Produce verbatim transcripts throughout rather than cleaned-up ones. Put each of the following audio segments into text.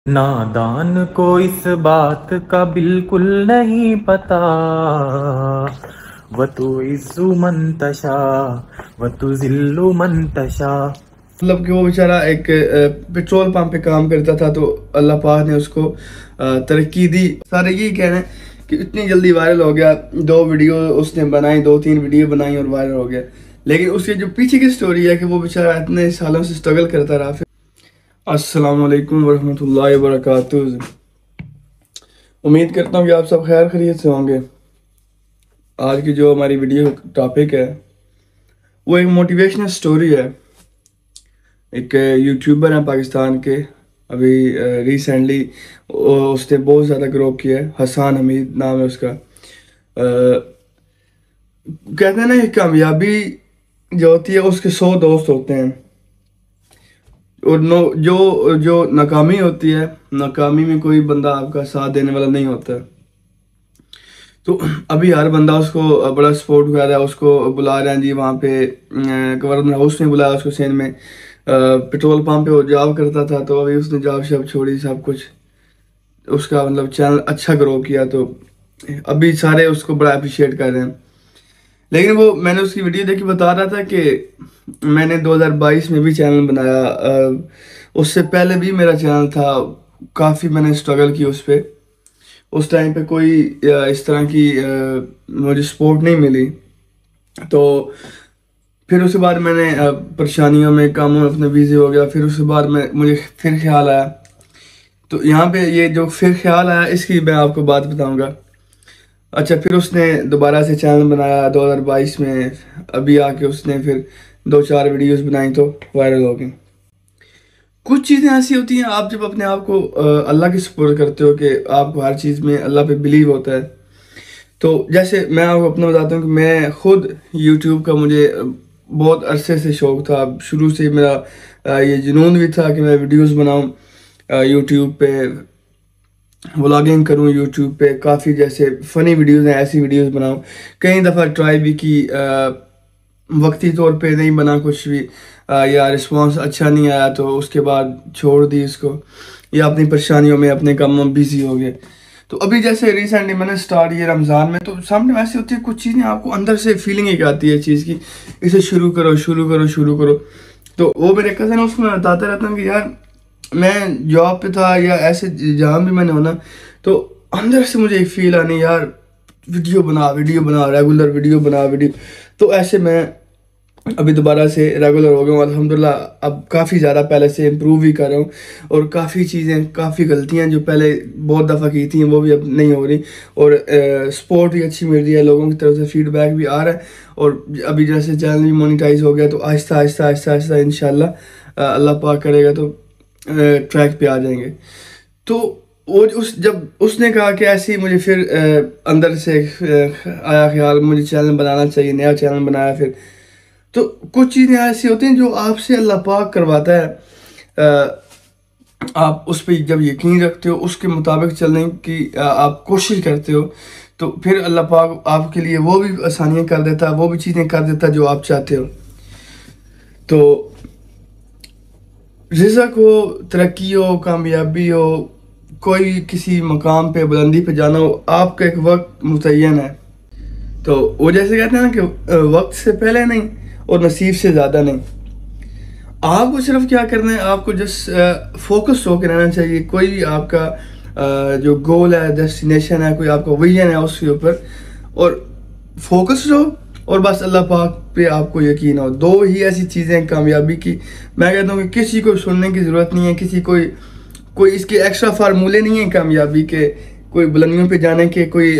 نادان کو اس بات کا بالکل نہیں پتا، وَتُعِزُّ مَن تَشَاءُ وَتُذِلُّ مَن تَشَاءُ۔ مطلب کہ وہ بیچارہ ایک پیٹرول پمپ پہ کام کرتا تھا تو اللہ پاک نے اس کو ترقی دی۔ سارے یہی کہہ رہے ہیں کہ اتنی جلدی وائرل ہو گیا، دو ویڈیو اس نے بنائی، دو تین ویڈیو بنائی اور وائرل ہو گیا، لیکن اس کے جو پیچھے کی سٹوری ہے کہ وہ بیچارہ اتنے سالوں سے سٹرگل کرتا رہا۔ السلام علیکم ورحمۃ اللہ وبرکاتہ۔ امید کرتا ہوں کہ آپ سب خیر خیریت سے ہوں گے۔ آج کی جو ہماری ویڈیو ٹاپک ہے وہ ایک موٹیویشنل سٹوری ہے۔ ایک یوٹیوبر ہیں پاکستان کے، ابھی ریسنٹلی اس نے بہت زیادہ گرو کیا ہے، حسان حمید نام ہے اس کا۔ کہتے ہیں نا کہ کامیابی جو ہوتی ہے اس کے سو دوست ہوتے ہیں، اور جو جو ناکامی ہوتی ہے، ناکامی میں کوئی بندہ آپ کا ساتھ دینے والا نہیں ہوتا۔ تو ابھی ہر بندہ اس کو بڑا سپورٹ کر رہا ہے، اس کو بلا رہے ہیں جی وہاں پہ گورنر ہاؤس میں بلایا اس کو، سین میں پیٹرول پمپ پہ وہ جاب کرتا تھا تو ابھی اس نے جاب شاب چھوڑی، سب کچھ اس کا مطلب چینل اچھا گرو کیا، تو ابھی سارے اس کو بڑا اپریشیٹ کر رہے ہیں۔ لیکن وہ میں نے اس کی ویڈیو دیکھی، بتا رہا تھا کہ میں نے دو ہزار بائیس میں بھی چینل بنایا، اس سے پہلے بھی میرا چینل تھا، کافی میں نے سٹرگل کی اس پہ۔ اس ٹائم پہ کوئی اس طرح کی مجھے سپورٹ نہیں ملی، تو پھر اس کے بعد میں نے پریشانیوں میں کاموں میں اپنے بیزی ہو گیا۔ پھر اس کے بعد میں مجھے پھر خیال آیا، تو یہاں پہ یہ جو پھر خیال آیا اس کی میں آپ کو بات بتاؤں گا۔ اچھا، پھر اس نے دوبارہ سے چینل بنایا دو ہزار بائیس میں، ابھی آ کے اس نے پھر دو چار ویڈیوز بنائیں تو وائرل ہو گئیں۔ کچھ چیزیں ایسی ہوتی ہیں، آپ جب اپنے آپ کو اللہ کی سپورٹ کرتے ہو کہ آپ کو ہر چیز میں اللہ پہ بلیو ہوتا ہے، تو جیسے میں آپ کو اپنا بتاتا ہوں کہ میں خود یوٹیوب کا مجھے بہت عرصے سے شوق تھا، شروع سے میرا یہ جنون بھی تھا کہ میں ویڈیوز بناؤں یوٹیوب پہ، ولاگنگ کروں یوٹیوب پہ، کافی جیسے فنی ویڈیوز ہیں ایسی ویڈیوز بناؤں۔ کئی دفعہ ٹرائی بھی کی، وقتی طور پہ نہیں بنا کچھ بھی، یا رسپانس اچھا نہیں آیا تو اس کے بعد چھوڑ دی اس کو، یا اپنی پریشانیوں میں اپنے کاموں میں بیزی ہو گئے۔ تو ابھی جیسے ریسنٹلی میں نے سٹارٹ یہ رمضان میں، تو سامنے ایسی ہوتی ہے کچھ چیزیں آپ کو اندر سے فیلنگ ایک آتی ہے چیز کی، اسے شروع کرو شروع کرو شروع کرو۔ تو وہ میرے کزن اس میں بتاتا رہتا ہوں کہ یار میں جاب پہ تھا یا ایسے جہاں بھی میں نے ہونا، تو اندر سے مجھے ایک فیل آنی یار ویڈیو بنا ویڈیو بنا ریگولر ویڈیو بنا ویڈیو۔ تو ایسے میں ابھی دوبارہ سے ریگولر ہو گیا ہوں الحمدللہ، اب کافی زیادہ پہلے سے امپروو بھی کر رہا ہوں، اور کافی چیزیں کافی غلطیاں جو پہلے بہت دفعہ کی تھیں وہ بھی اب نہیں ہو رہی، اور سپورٹ بھی اچھی مل رہی ہے، لوگوں کی طرف سے فیڈ بیک بھی آ رہا ہے، اور ابھی جیسے چینل بھی مونیٹائز ہو گیا تو آہستہ آہستہ آہستہ آہستہ انشاءاللہ اللہ پاک کرے گا تو ٹریک پہ آ جائیں گے۔ تو وہ اس جب اس نے کہا کہ ایسی مجھے پھر اندر سے آیا خیال مجھے چینل بنانا چاہیے، نیا چینل بنایا پھر۔ تو کچھ چیزیں ایسی ہوتی ہیں جو آپ سے اللہ پاک کرواتا ہے، آپ اس پہ جب یقین رکھتے ہو، اس کے مطابق چلنے کی آپ کوشش کرتے ہو، تو پھر اللہ پاک آپ کے لیے وہ بھی آسانیاں کر دیتا ہے، وہ بھی چیزیں کر دیتا ہے جو آپ چاہتے ہو۔ تو رزق ہو، ترقی ہو، کامیابی ہو، کوئی کسی مقام پہ بلندی پہ جانا ہو، آپ کا ایک وقت متعین ہے۔ تو وہ جیسے کہتے ہیں نا کہ وقت سے پہلے نہیں اور نصیب سے زیادہ نہیں۔ آپ کو صرف کیا کرنا ہے، آپ کو جس فوکس ہو کے رہنا چاہیے، کوئی بھی آپ کا جو گول ہے، ڈیسٹینیشن ہے، کوئی آپ کا ویژن ہے اس کے اوپر، اور فوکس رہو، اور بس اللہ پاک پہ آپ کو یقین ہو۔ دو ہی ایسی چیزیں ہیں کامیابی کی، میں کہتا ہوں کہ کسی کو سننے کی ضرورت نہیں ہے، کسی کوئی کوئی اس کے ایکسٹرا فارمولے نہیں ہیں کامیابی کے، کوئی بلندیوں پہ جانے کے، کوئی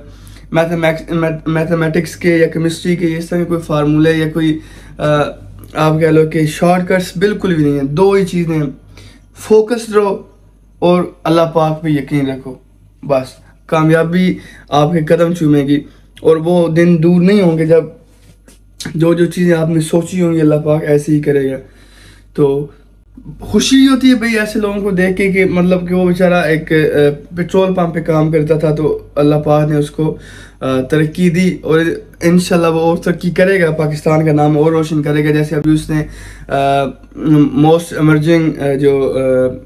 میتھمیٹکس کے یا کیمسٹری کے، اس طرح کے کوئی فارمولے یا کوئی آپ کہہ لو کہ شارٹ کٹس بالکل بھی نہیں ہیں۔ دو ہی چیزیں ہیں، فوکس رہو اور اللہ پاک پہ یقین رکھو، بس کامیابی آپ کے قدم چومے گی، اور وہ دن دور نہیں ہوں گے جب جو جو چیزیں آپ نے سوچی ہوں گی اللہ پاک ایسے ہی کرے گا۔ تو خوشی ہوتی ہے بھئی ایسے لوگوں کو دیکھ کے کہ مطلب کہ وہ بیچارہ ایک پیٹرول پمپ پہ کام کرتا تھا تو اللہ پاک نے اس کو ترقی دی، اور انشاءاللہ وہ اور ترقی کرے گا، پاکستان کا نام اور روشن کرے گا۔ جیسے ابھی اس نے موسٹ ایمرجنگ جو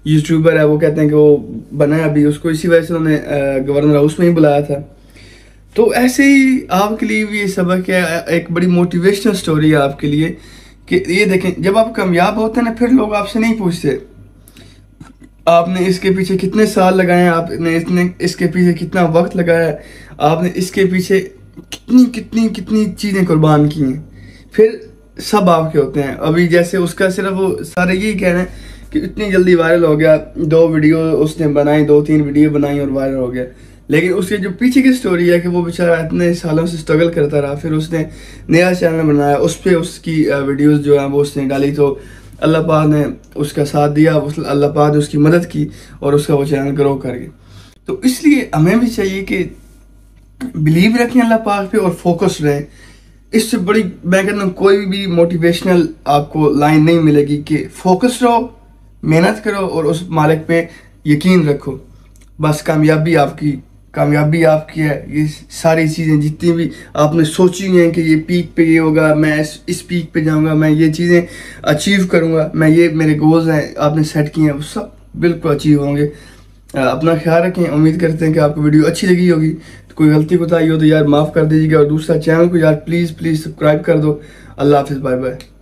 یوٹیوبر ہے وہ کہتے ہیں کہ وہ بنا ہے ابھی، اس کو اسی وجہ سے انہوں نے گورنر ہاؤس میں ہی بلایا تھا. تو ایسے ہی آپ کے لیے بھی یہ سبق ہے، ایک بڑی موٹیویشنل سٹوری ہے آپ کے لیے کہ یہ دیکھیں جب آپ کامیاب ہوتے ہیں نا پھر لوگ آپ سے نہیں پوچھتے آپ نے اس کے پیچھے کتنے سال لگائے ہیں، آپ نے اس نے اس کے پیچھے کتنا وقت لگایا ہے، آپ نے اس کے پیچھے کتنی کتنی کتنی چیزیں قربان کی ہیں، پھر سب آپ کے ہوتے ہیں. ابھی جیسے اس کا صرف وہ سارے یہی کہہ رہے ہیں کہ اتنی جلدی وائرل ہو گیا، دو ویڈیو اس نے بنائی، دو تین ویڈیو بنائی اور وائرل ہو گیا. لیکن اس کے جو پیچھے کی سٹوری ہے کہ وہ بیچارہ اتنے سالوں سے سٹرگل کرتا رہا، پھر اس نے نیا چینل بنایا، اس پہ اس کی ویڈیوز جو ہیں وہ اس نے ڈالی، تو اللہ پاک نے اس کا ساتھ دیا، اللہ پاک نے اس کی مدد کی اور اس کا وہ چینل گرو کر گیا. تو اس لیے ہمیں بھی چاہیے کہ بلیو رکھیں اللہ پاک پہ اور فوکس رہیں. اس سے بڑی میں کہتا ہوں کوئی بھی موٹیویشنل آپ کو لائن نہیں ملے گی کہ فوکس رہو، محنت کرو اور اس مالک پہ یقین رکھو، بس کامیابی آپ کی کامیابی آپ کی ہے. یہ ساری چیزیں جتنی بھی آپ نے سوچی ہیں کہ یہ پیک پہ یہ ہوگا، میں اس اس پیک پہ جاؤں گا، میں یہ چیزیں اچیو کروں گا، میں یہ میرے گولز ہیں آپ نے سیٹ کیے ہیں، وہ سب بالکل اچیو ہوں گے. اپنا خیال رکھیں. امید کرتے ہیں کہ آپ کو ویڈیو اچھی لگی ہوگی. تو کوئی غلطی کوتاہی ہو تو یار معاف کر دیجیے گا، اور دوسرا چینل کو یار پلیز پلیز سبسکرائب کر دو. اللہ حافظ، بائے بائے.